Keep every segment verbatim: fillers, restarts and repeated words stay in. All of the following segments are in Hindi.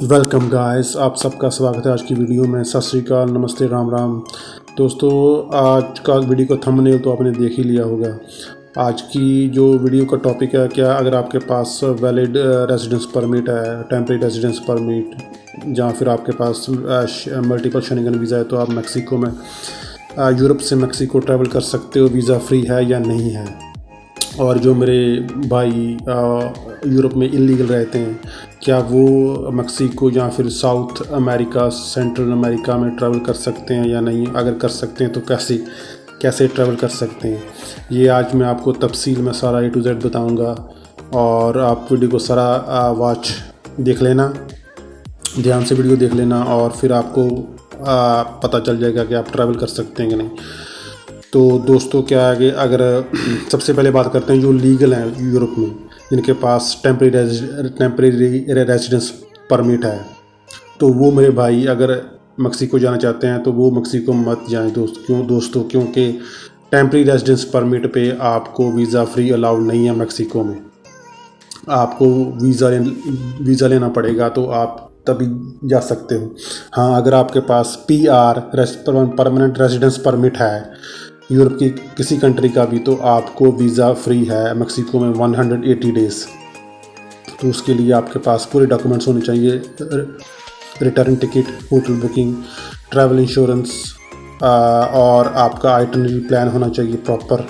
वेलकम गाइस, आप सबका स्वागत है आज की वीडियो में। सत श्री अकाल, नमस्ते, राम राम। दोस्तों, आज का वीडियो का थंबनेल तो आपने देख ही लिया होगा। आज की जो वीडियो का टॉपिक है, क्या अगर आपके पास वैलिड रेजिडेंस परमिट है, टेम्परेरी रेजिडेंस परमिट, या फिर आपके पास मल्टीपल शेंगन वीज़ा है, तो आप मैक्सिको में यूरोप से मैक्सिको ट्रैवल कर सकते हो। वीज़ा फ्री है या नहीं है। और जो मेरे भाई यूरोप में इलीगल रहते हैं, क्या वो मैक्सिको या फिर साउथ अमेरिका, सेंट्रल अमेरिका में ट्रैवल कर सकते हैं या नहीं। अगर कर सकते हैं तो कैसे कैसे ट्रैवल कर सकते हैं, ये आज मैं आपको तफसील में सारा ए टू जेड बताऊंगा। और आप वीडियो को सारा वॉच देख लेना, ध्यान से वीडियो देख लेना, और फिर आपको आ, पता चल जाएगा कि आप ट्रैवल कर सकते हैं कि नहीं। तो दोस्तों, क्या है कि अगर सबसे पहले बात करते हैं जो लीगल हैं यूरोप में, जिनके पास टेम्परेरी टेम्परेरी रेजिडेंस परमिट है, तो वो मेरे भाई अगर मैक्सिको जाना चाहते हैं तो वो मैक्सिको मत जाएं दोस्त क्यों दोस्तों क्योंकि टेम्परेरी रेजिडेंस परमिट पे आपको वीज़ा फ्री अलाउड नहीं है। मैक्सिको में आपको वीज़ा वीज़ा लेना पड़ेगा, तो आप तभी जा सकते हो। हाँ, अगर आपके पास P R permanent residence permit है यूरोप की किसी कंट्री का भी, तो आपको वीज़ा फ्री है मैक्सिको में एक सौ अस्सी डेज़। तो उसके लिए आपके पास पूरे डॉक्यूमेंट्स होने चाहिए, return ticket, hotel booking, travel insurance, और आपका आइटनरी प्लान होना चाहिए प्रॉपर।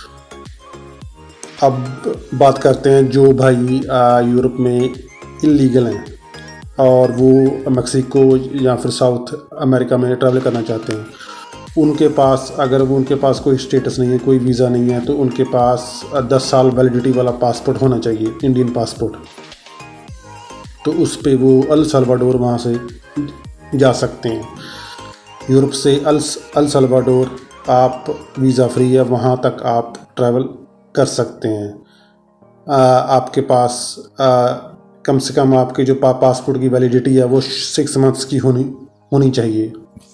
अब बात करते हैं जो भाई यूरोप में इलीगल हैं और वो मैक्सिको या फिर साउथ अमेरिका में ट्रैवल करना चाहते हैं। उनके पास अगर वो उनके पास कोई स्टेटस नहीं है, कोई वीज़ा नहीं है, तो उनके पास दस साल वैलिडिटी वाला पासपोर्ट होना चाहिए, इंडियन पासपोर्ट। तो उस पे वो अल सल्वाडोर वहाँ से जा सकते हैं। यूरोप से अल अल सल्वाडोर आप वीज़ा फ्री है, वहाँ तक आप ट्रैवल कर सकते हैं। आ, आपके पास आ, कम से कम आपके जो पा, पासपोर्ट की वैलिडिटी है वो सिक्स मंथ्स की होनी होनी चाहिए।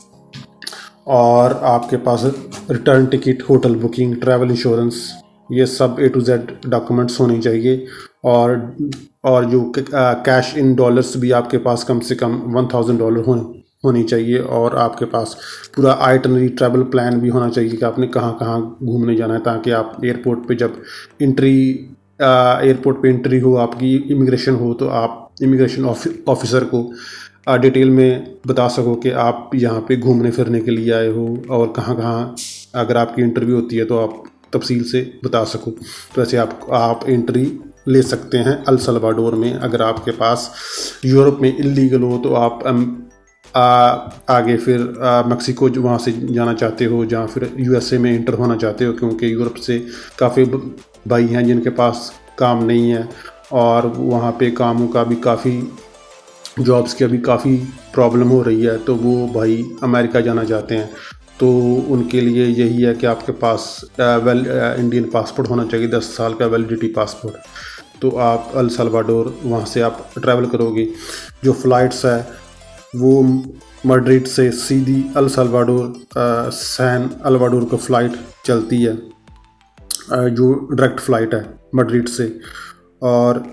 और आपके पास return ticket, hotel booking, travel insurance, ये सब ए टू जेड डॉक्यूमेंट्स होने चाहिए। और और जो कैश इन डॉलर्स भी आपके पास कम से कम वन थाउजेंड डॉलर होने होनी चाहिए। और आपके पास पूरा आइटनरी ट्रैवल प्लान भी होना चाहिए कि आपने कहाँ कहाँ घूमने जाना है, ताकि आप एयरपोर्ट पे जब एंट्री एयरपोर्ट पे एंट्री हो, आपकी इमिग्रेशन हो, तो आप इमिग्रेशन ऑफिसर को डिटेल में बता सको कि आप यहाँ पे घूमने फिरने के लिए आए हो, और कहाँ कहाँ अगर आपकी इंटरव्यू होती है तो आप तफसील से बता सको। तो ऐसे आप आप एंट्री ले सकते हैं अल सल्वाडोर में। अगर आपके पास यूरोप में इलीगल हो तो आप आ, आगे फिर मैक्सिको जो वहाँ से जाना चाहते हो, जहाँ फिर यूएसए में इंटर होना चाहते हो, क्योंकि यूरोप से काफ़ी भाई हैं जिनके पास काम नहीं है और वहाँ पे कामों का भी काफ़ी, जॉब्स की अभी काफ़ी प्रॉब्लम हो रही है, तो वो भाई अमेरिका जाना चाहते हैं। तो उनके लिए यही है कि आपके पास वेल इंडियन पासपोर्ट होना चाहिए, दस साल का वैलिडिटी पासपोर्ट। तो आप अल सल्वाडोर वहाँ से आप ट्रैवल करोगे। जो फ़्लाइट्स है वो मैड्रिड से सीधी अल सल्वाडोर, सैन अल्वाडोर का फ़्लाइट चलती है, जो डायरेक्ट फ़्लाइट है मैड्रिड से। और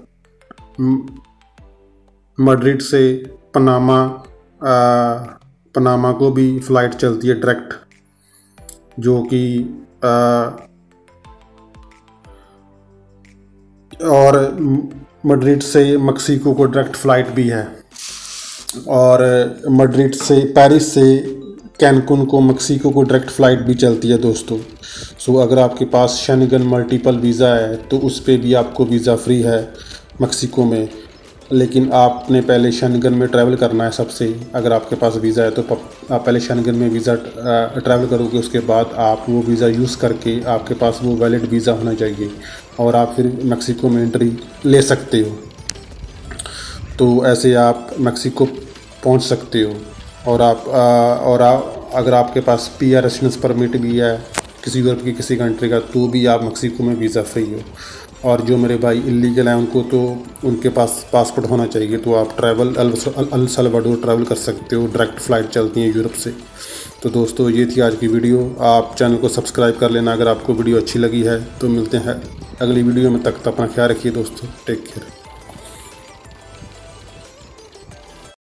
मैड्रिड से पनामा पनामा को भी फ़्लाइट चलती है डायरेक्ट, जो कि और मैड्रिड से मैक्सिको को डायरेक्ट फ़्लाइट भी है। और मैड्रिड से पेरिस से कैनकुन को मैक्सिको को डायरेक्ट फ़्लाइट भी चलती है दोस्तों। सो अगर आपके पास शेंगन मल्टीपल वीज़ा है तो उस पर भी आपको वीज़ा फ्री है मैक्सिको में। लेकिन आपने पहले शेंगन में ट्रैवल करना है सबसे। अगर आपके पास वीज़ा है तो आप पहले शेंगन में वीज़ा ट्रैवल करोगे, उसके बाद आप वो वीज़ा यूज़ करके आपके पास वो वैलिड वीज़ा होना चाहिए और आप फिर मैक्सिको में एंट्री ले सकते हो। तो ऐसे आप मैक्सिको पहुंच सकते हो। और आप और आप अगर आपके पास पी आर रेजिडेंस परमिट भी है किसी यूरोप की किसी कंट्री का, तो भी आप मैक्सिको में वीज़ा फ्री हो। और जो मेरे भाई इलीगल हैं उनको तो उनके पास पासपोर्ट होना चाहिए, तो आप ट्रैवल अल सल्वाडोर ट्रैवल कर सकते हो, डायरेक्ट फ़्लाइट चलती हैं यूरोप से। तो दोस्तों, ये थी आज की वीडियो। आप चैनल को सब्सक्राइब कर लेना अगर आपको वीडियो अच्छी लगी है। तो मिलते हैं अगली वीडियो में, तक तो अपना ख्याल रखिए दोस्तों। Take care.